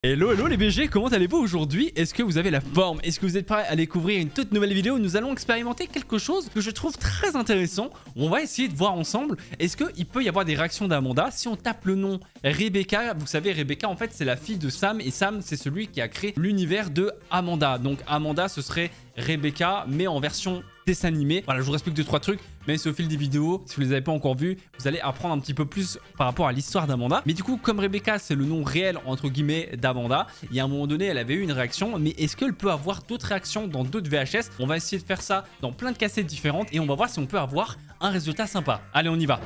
Hello, hello les BG, comment allez-vous aujourd'hui? Est-ce que vous avez la forme? Est-ce que vous êtes prêts à découvrir une toute nouvelle vidéo où nous allons expérimenter quelque chose que je trouve très intéressant? On va essayer de voir ensemble, est-ce qu'il peut y avoir des réactions d'Amanda si on tape le nom Rebecca? Vous savez, Rebecca en fait c'est la fille de Sam et Sam c'est celui qui a créé l'univers de Amanda. Donc Amanda ce serait Rebecca mais en version dessin animé. Voilà, je vous explique 2-3 trucs, mais c'est au fil des vidéos, si vous les avez pas encore vus, vous allez apprendre un petit peu plus par rapport à l'histoire d'Amanda. Mais du coup, comme Rebecca, c'est le nom réel, entre guillemets, d'Amanda, il y a un moment donné, elle avait eu une réaction, mais est-ce qu'elle peut avoir d'autres réactions dans d'autres VHS? On va essayer de faire ça dans plein de cassettes différentes et on va voir si on peut avoir un résultat sympa. Allez, on y va.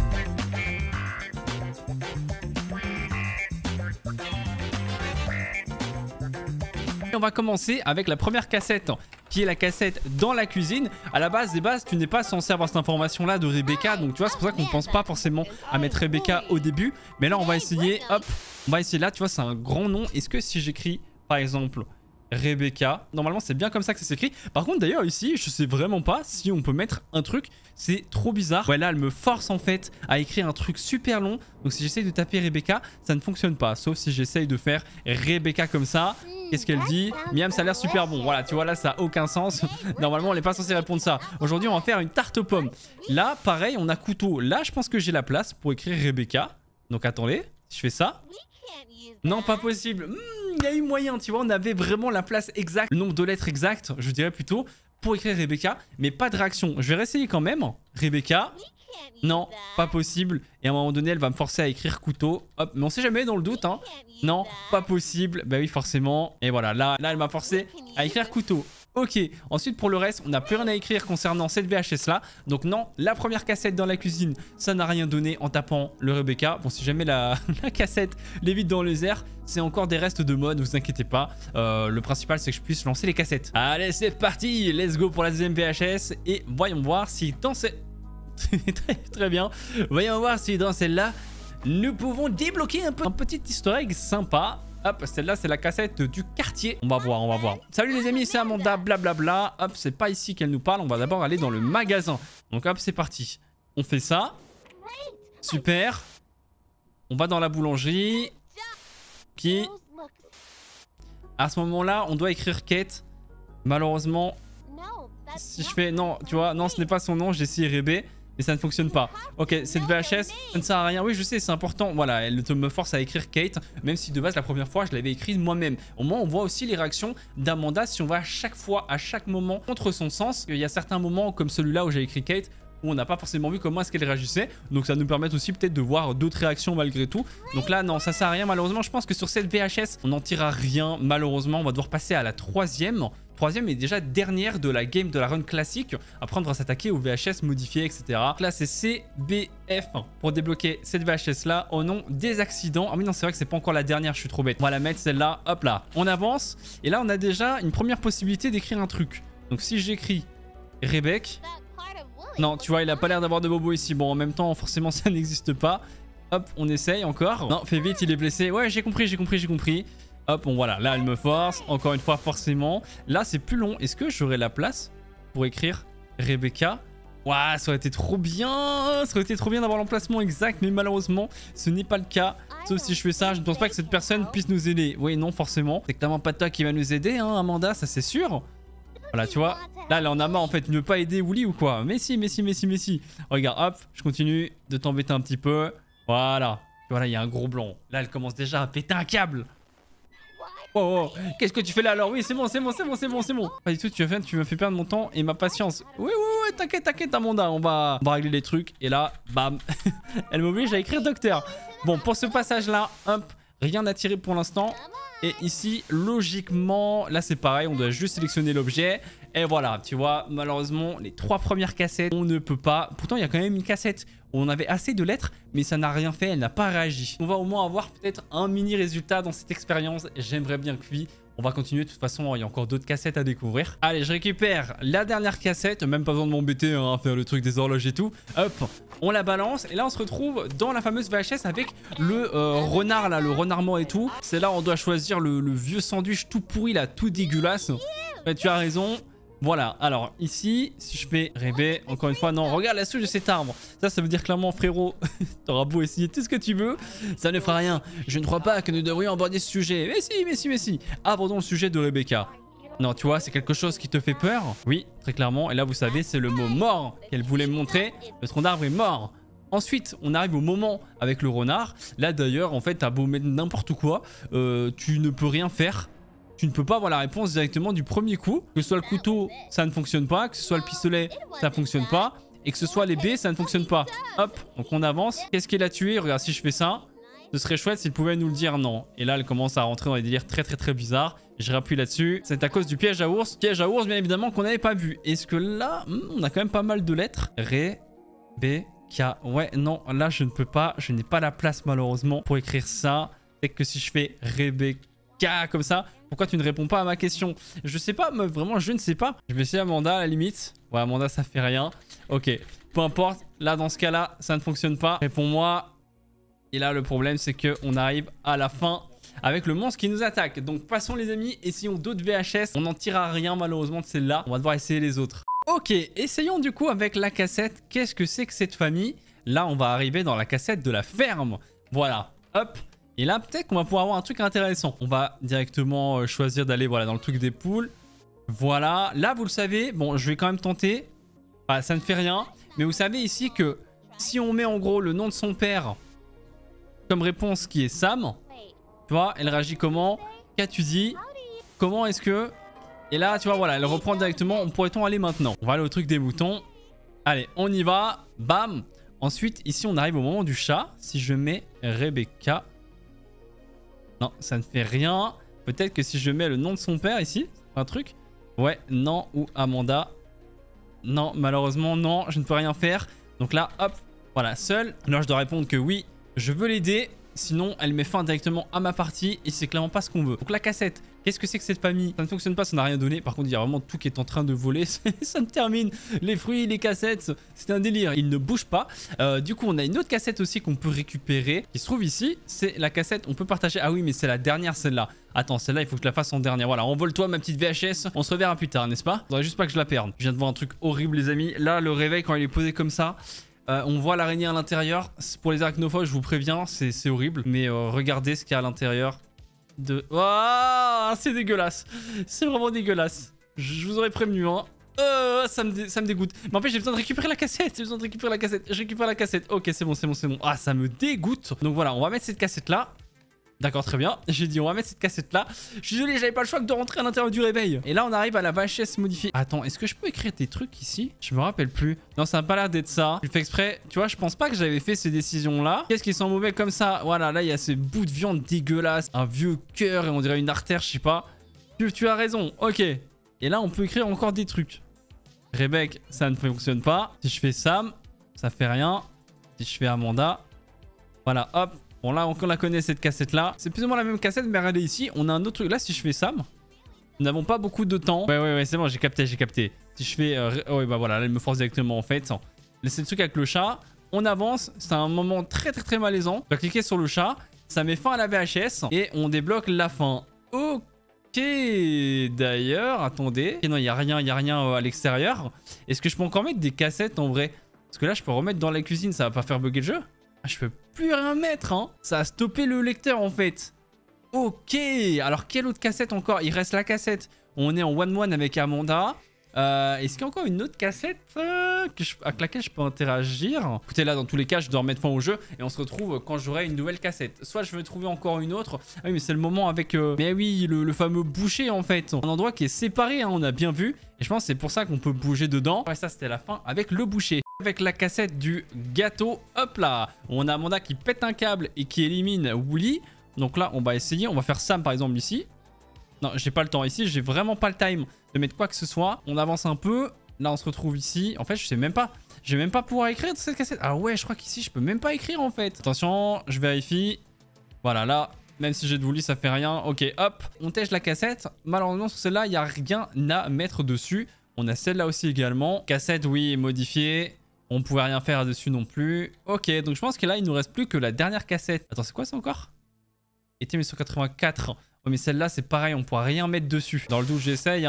Et on va commencer avec la première cassette qui est la cassette dans la cuisine. À la base des bases, tu n'es pas censé avoir cette information là de Rebecca, donc tu vois, c'est pour ça qu'on ne pense pas forcément à mettre Rebecca au début. Mais là on va essayer, hop, on va essayer là, tu vois, c'est un grand nom. Est-ce que si j'écris par exemple Rebecca, normalement c'est bien comme ça que ça s'écrit. Par contre d'ailleurs ici je sais vraiment pas si on peut mettre un truc, c'est trop bizarre. Ouais, là elle me force en fait à écrire un truc super long. Donc si j'essaye de taper Rebecca, ça ne fonctionne pas, sauf si j'essaye de faire Rebecca comme ça. Qu'est-ce qu'elle dit? Miam, ça a l'air super bon. Voilà, tu vois, là, ça n'a aucun sens. Normalement, on n'est pas censé répondre ça. Aujourd'hui, on va faire une tarte aux pommes. Là, pareil, on a couteau. Là, je pense que j'ai la place pour écrire Rebecca. Donc, attendez, si je fais ça. Non, pas possible. Il y a eu moyen, tu vois, on avait vraiment la place exacte, le nombre de lettres exactes, je dirais plutôt, pour écrire Rebecca, mais pas de réaction. Je vais réessayer quand même. Rebecca. Non, pas possible. Et à un moment donné, elle va me forcer à écrire couteau. Hop, mais on sait jamais dans le doute, hein. Non, pas possible. Bah oui, forcément. Et voilà, là elle m'a forcé à écrire couteau. Ok, ensuite pour le reste, on n'a plus rien à écrire concernant cette VHS là. Donc non, la première cassette dans la cuisine, ça n'a rien donné en tapant le Rebecca. Bon, si jamais la cassette lévite dans les airs, c'est encore des restes de mode, vous inquiétez pas. Le principal, c'est que je puisse lancer les cassettes. Allez, c'est parti. Let's go pour la deuxième VHS. Et voyons voir si dans cette... très bien. Voyons voir si dans celle-là, nous pouvons débloquer un petit easter egg sympa. Hop, celle-là, c'est la cassette du quartier. On va voir, on va voir. Salut les amis, c'est Amanda, blablabla. Hop, c'est pas ici qu'elle nous parle. On va d'abord aller dans le magasin. Donc hop, c'est parti. On fait ça. Super. On va dans la boulangerie. Qui... À ce moment-là, on doit écrire Kate. Malheureusement, si je fais... Non, tu vois, non, ce n'est pas son nom. J'ai essayé Rebé. Mais ça ne fonctionne pas. Ok, cette VHS, ça ne sert à rien. Oui, je sais, c'est important. Voilà, elle me force à écrire Kate. Même si de base, la première fois, je l'avais écrite moi-même. Au moins, on voit aussi les réactions d'Amanda si on va à chaque fois, à chaque moment, contre son sens. Il y a certains moments, comme celui-là où j'ai écrit Kate, où on n'a pas forcément vu comment est-ce qu'elle réagissait. Donc ça nous permet aussi peut-être de voir d'autres réactions malgré tout. Donc là, non, ça sert à rien. Malheureusement, je pense que sur cette VHS, on n'en tirera rien. Malheureusement, on va devoir passer à la troisième et déjà dernière de la game de la run classique. Après on devra s'attaquer aux VHS modifiés, etc. Donc là c'est CBF pour débloquer cette VHS là au nom des accidents. Ah oui non, c'est vrai que c'est pas encore la dernière, je suis trop bête. On va la mettre celle-là, hop là. On avance et là on a déjà une première possibilité d'écrire un truc. Donc si j'écris Rebecca, non tu vois il a pas l'air d'avoir de bobo ici. Bon en même temps forcément ça n'existe pas. Hop, on essaye encore. Non, fais vite, il est blessé. Ouais, j'ai compris. Hop, bon voilà, là elle me force, encore une fois forcément. Là c'est plus long, est-ce que j'aurai la place pour écrire Rebecca? Ouah, ça aurait été trop bien. Ça aurait été trop bien d'avoir l'emplacement exact, mais malheureusement ce n'est pas le cas. Sauf si je fais ça, je ne pense pas que cette personne puisse nous aider. Oui, non, forcément. C'est clairement pas toi qui va nous aider, hein, Amanda, ça c'est sûr. Voilà, tu vois, là elle en a marre en fait, il ne veut pas aider Willy ou quoi? Mais si. Regarde, hop, je continue de t'embêter un petit peu. Voilà, voilà, il y a un gros blanc. Là elle commence déjà à péter un câble. Oh, qu'est-ce que tu fais là alors? Oui, c'est bon. Pas du tout, tu me fais perdre mon temps et ma patience. Oui, t'inquiète, Amanda, on va régler les trucs. Et là, bam, elle m'oblige à écrire docteur. Bon, pour ce passage-là, hop, rien à tirer pour l'instant. Et ici, logiquement, là c'est pareil, on doit juste sélectionner l'objet. Et voilà, tu vois, malheureusement, les 3 premières cassettes, on ne peut pas. Pourtant, il y a quand même une cassette où on avait assez de lettres, mais ça n'a rien fait, elle n'a pas réagi. On va au moins avoir peut-être un mini résultat dans cette expérience. J'aimerais bien que oui. On va continuer, de toute façon, il y a encore d'autres cassettes à découvrir. Allez, je récupère la dernière cassette. Même pas besoin de m'embêter hein, à faire le truc des horloges et tout. Hop, on la balance. Et là, on se retrouve dans la fameuse VHS avec le renard, là, le renard mort et tout. C'est là où on doit choisir le vieux sandwich tout pourri, là, tout dégueulasse. Ouais, tu as raison. Voilà, alors ici, si je fais rêver, encore une fois, non, regarde la souche de cet arbre. Ça veut dire clairement, frérot, t'auras beau essayer tout ce que tu veux, ça ne fera rien. Je ne crois pas que nous devrions aborder ce sujet. Mais si, mais si, mais si. Abordons le sujet de Rebecca. Non, tu vois, c'est quelque chose qui te fait peur. Oui, très clairement. Et là, vous savez, c'est le mot mort qu'elle voulait montrer. Le tronc d'arbre est mort. Ensuite, on arrive au moment avec le renard. Là, d'ailleurs, en fait, t'as beau mettre n'importe quoi, tu ne peux rien faire. Tu ne peux pas avoir la réponse directement du premier coup. Que ce soit le couteau, ça ne fonctionne pas. Que ce soit le pistolet, ça ne fonctionne pas. Et que ce soit les baies, ça ne fonctionne pas. Hop, donc on avance. Qu'est-ce qu'il a tué? Regarde, si je fais ça, ce serait chouette s'il pouvait nous le dire non. Et là, elle commence à rentrer dans des délires très bizarres. Je rappuie là-dessus. C'est à cause du piège à ours. Piège à ours, bien évidemment, qu'on n'avait pas vu. Est-ce que là, on a quand même pas mal de lettres. Ré, B, K. Ouais, non, là, je ne peux pas. Je n'ai pas la place, malheureusement, pour écrire ça. C'est que si je fais Rebecca comme ça, pourquoi tu ne réponds pas à ma question? Je sais pas, meuf, vraiment, je ne sais pas. Je vais essayer Amanda à la limite. Ouais, Amanda, ça fait rien. Ok, peu importe. Là, dans ce cas-là, ça ne fonctionne pas. Réponds-moi. Et là, le problème, c'est qu'on arrive à la fin avec le monstre qui nous attaque. Donc, passons, les amis. Essayons d'autres VHS. On n'en tirera rien, malheureusement, de celle-là. On va devoir essayer les autres. Ok, essayons du coup avec la cassette. Qu'est-ce que c'est que cette famille? Là, on va arriver dans la cassette de la ferme. Voilà, hop. Et là, peut-être qu'on va pouvoir avoir un truc intéressant. On va directement choisir d'aller voilà, dans le truc des poules. Voilà. Là, vous le savez. Bon, je vais quand même tenter. Bah, ça ne fait rien. Mais vous savez ici que si on met en gros le nom de son père comme réponse qui est Sam, tu vois, elle réagit comment? Qu'as-tu dit? Comment est-ce que... Et là, tu vois, voilà, elle reprend directement. On pourrait-on aller maintenant? On va aller au truc des moutons. Allez, on y va. Bam. Ensuite, ici, on arrive au moment du chat. Si je mets Rebecca... Non, ça ne fait rien. Peut-être que si je mets le nom de son père ici, un truc. Ouais, non, ou Amanda. Non, malheureusement, non, je ne peux rien faire. Donc là, hop, voilà, seul. Alors, je dois répondre que oui, je veux l'aider. Sinon, elle met fin directement à ma partie et c'est clairement pas ce qu'on veut. Donc la cassette, qu'est-ce que c'est que cette famille? Ça ne fonctionne pas, ça n'a rien donné. Par contre, il y a vraiment tout qui est en train de voler. Ça me termine. Les fruits, les cassettes, c'est un délire. Ils ne bougent pas. Du coup, on a une autre cassette aussi qu'on peut récupérer qui se trouve ici. C'est la cassette, on peut partager. Ah oui, mais c'est la dernière, celle-là. Attends, celle-là, il faut que je la fasse en dernière. Voilà, envole-toi, ma petite VHS. On se reverra plus tard, n'est-ce pas? Faudrait juste pas que je la perde. Je viens de voir un truc horrible, les amis. Là, le réveil, quand il est posé comme ça... on voit l'araignée à l'intérieur. Pour les arachnophobes, je vous préviens, c'est horrible. Mais regardez ce qu'il y a à l'intérieur de... Oh, c'est dégueulasse. C'est vraiment dégueulasse. Je vous aurais prévenu, hein. Ça me dégoûte. Mais en fait, j'ai besoin de récupérer la cassette. J'ai besoin de récupérer la cassette. Je récupère la cassette. Ok, c'est bon, c'est bon, c'est bon. Ah, ça me dégoûte. Donc voilà, on va mettre cette cassette-là. D'accord, très bien. J'ai dit on va mettre cette cassette là. Je suis désolé, j'avais pas le choix que de rentrer à l'intérieur du réveil. Et là, on arrive à la VHS modifiée. Attends, est-ce que je peux écrire des trucs ici? Je me rappelle plus. Non, ça n'a pas l'air d'être ça. Je fais exprès. Tu vois, je pense pas que j'avais fait ces décisions là. Qu'est-ce qui sent mauvais comme ça? Voilà, là, il y a ce bout de viande dégueulasse. Un vieux cœur et on dirait une artère, je sais pas. Tu as raison. Ok. Et là, on peut écrire encore des trucs. Rebecca, ça ne fonctionne pas. Si je fais Sam, ça fait rien. Si je fais Amanda, voilà, hop. Bon, là, on la connaît, cette cassette-là. C'est plus ou moins la même cassette, mais regardez ici. On a un autre truc. Là, si je fais Sam, nous n'avons pas beaucoup de temps. Ouais, c'est bon, j'ai capté, j'ai capté. Si je fais... ouais, bah voilà, là, elle me force directement, en fait. C'est le truc avec le chat. On avance. C'est un moment très malaisant. On va cliquer sur le chat. Ça met fin à la VHS. Et on débloque la fin. Ok. D'ailleurs, attendez. Okay, non, il n'y a rien à l'extérieur. Est-ce que je peux encore mettre des cassettes, en vrai? Parce que là, je peux remettre dans la cuisine. Ça va pas faire bugger le jeu? Ah, je peux plus rien mettre, hein. Ça a stoppé le lecteur, en fait. Ok. Alors, quelle autre cassette encore? Il reste la cassette. On est en one-one avec Amanda. Est-ce qu'il y a encore une autre cassette avec laquelle je peux interagir? Écoutez, là, dans tous les cas, je dois remettre fin au jeu. Et on se retrouve quand j'aurai une nouvelle cassette. Soit je vais trouver encore une autre. Ah oui, mais c'est le moment avec... Mais oui, le fameux boucher, en fait. Un endroit qui est séparé, hein, on a bien vu. Et je pense que c'est pour ça qu'on peut bouger dedans. Ouais, ça, c'était la fin avec le boucher. Avec la cassette du gâteau, hop là, on a Amanda qui pète un câble et qui élimine Wooly. Donc là, on va essayer, on va faire Sam par exemple ici. Non, j'ai pas le temps ici, j'ai vraiment pas le time de mettre quoi que ce soit. On avance un peu, là on se retrouve ici. En fait, je sais même pas, je vais même pas pouvoir écrire cette cassette. Ah ouais, je crois qu'ici, je peux même pas écrire en fait. Attention, je vérifie. Voilà, là, même si j'ai de Wooly, ça fait rien. Ok, hop, on tèche la cassette. Malheureusement, sur celle-là, il n'y a rien à mettre dessus. On a celle-là aussi également. Cassette, oui, modifiée. On pouvait rien faire dessus non plus. Ok, donc je pense que là, il nous reste plus que la dernière cassette. Attends, c'est quoi ça encore? Été 1984. Oh, mais celle-là, c'est pareil, on pourra rien mettre dessus. Dans le doute, j'essaye, hein.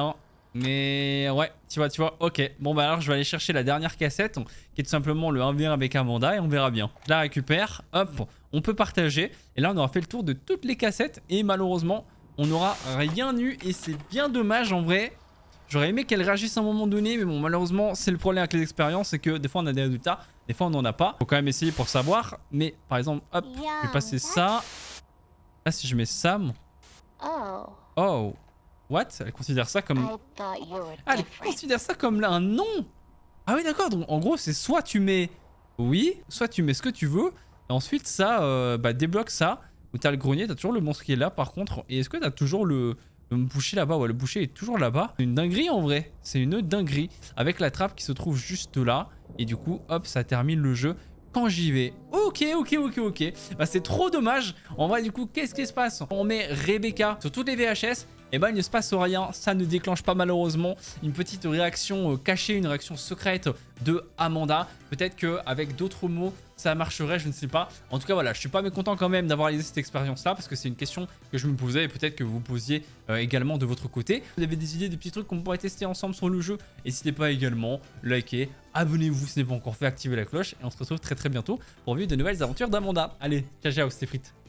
Mais ouais, tu vois, ok. Bon bah alors je vais aller chercher la dernière cassette, qui est tout simplement le 1v1 avec Amanda, et on verra bien. Je la récupère, hop, on peut partager. Et là on aura fait le tour de toutes les cassettes, et malheureusement, on n'aura rien eu, et c'est bien dommage en vrai. J'aurais aimé qu'elle réagisse à un moment donné, mais bon malheureusement c'est le problème avec les expériences, c'est que des fois on a des résultats, des fois on n'en a pas. Faut quand même essayer pour savoir, mais par exemple, hop, je vais passer ça. Là si je mets Sam... Oh... What? Elle considère ça comme... Ah, elle considère ça comme un nom. Ah oui, d'accord. Donc, en gros, c'est soit tu mets oui, soit tu mets ce que tu veux. Et ensuite, ça débloque ça. Où t'as le grenier, t'as toujours le monstre qui est là, par contre. Et est-ce que t'as toujours le boucher là-bas? Ouais, le boucher est toujours là-bas. C'est une dinguerie, en vrai. C'est une dinguerie. Avec la trappe qui se trouve juste là. Et du coup, hop, ça termine le jeu quand j'y vais. Ok. Bah, c'est trop dommage. En vrai, du coup, qu'est-ce qui se passe? On met Rebecca sur toutes les VHS. Et bah il ne se passe rien, ça ne déclenche pas malheureusement une petite réaction cachée, une réaction secrète de Amanda. Peut-être qu'avec d'autres mots ça marcherait, je ne sais pas. En tout cas voilà, je suis pas mécontent quand même d'avoir réalisé cette expérience là, parce que c'est une question que je me posais et peut-être que vous posiez également de votre côté. Vous avez des idées, des petits trucs qu'on pourrait tester ensemble sur le jeu, n'hésitez pas également, likez, abonnez-vous si ce n'est pas encore fait, activez la cloche et on se retrouve très bientôt pour vivre de nouvelles aventures d'Amanda. Allez, ciao c'était Frites.